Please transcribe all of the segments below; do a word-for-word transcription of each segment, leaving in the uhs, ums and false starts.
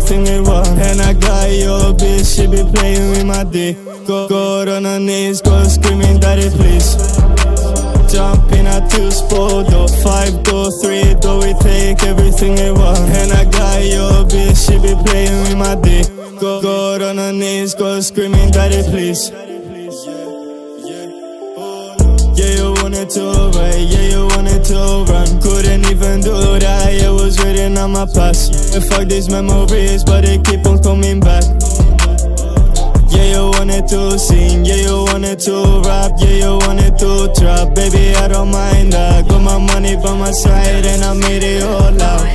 everything we want. And I got your bitch, she be playing with my dick. Go, go on her knees, go screaming, daddy please. Jumping at two sport, door five, door three, door we take everything we want. And I got your bitch, she be playing with my dick. Go, go on her knees, go screaming, daddy please. Yeah, you wanted to right, yeah, you wanted to run. Couldn't even do that, it was written on my past. And fuck these memories, but they keep on coming back. Yeah, you wanted to sing, yeah, you wanted to rap, yeah, you wanted to trap. Baby, I don't mind that. Got my money by my side and I made it all out.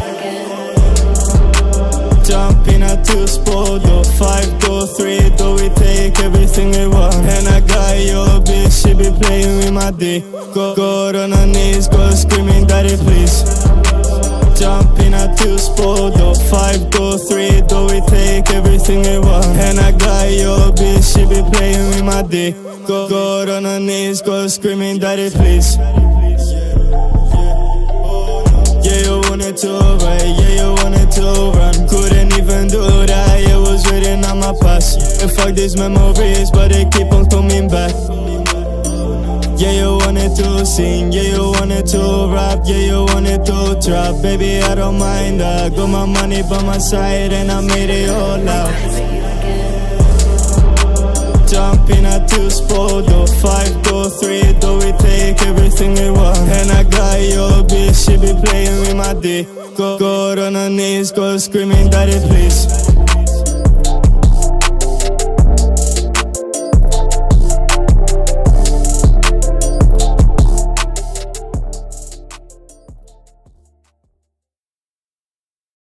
Jumping at two sport, door five, door three, door we take everything we want. And I got your bitch, she be playing with my dick. Go, go on her knees, go screaming, daddy please. Jumping at two sport, door five, door three, door we take everything we want. And I got your bitch, she be playing with my dick. Go, go on her knees, go screaming, daddy please. Yeah, you wanted to right, yeah, you wanted to run. Couldn't even do that, it was written on my past. And fuck these memories, but they keep on coming back. Yeah, you wanted to sing, yeah, you wanted to rap, yeah, you wanted to trap. Baby, I don't mind that. Got my money by my side and I made it all out. Jumping at two sport, door five, door three, door we take everything we want. And I got your bitch, she be playing with my dick. Go, go on her knees, go screaming, daddy please.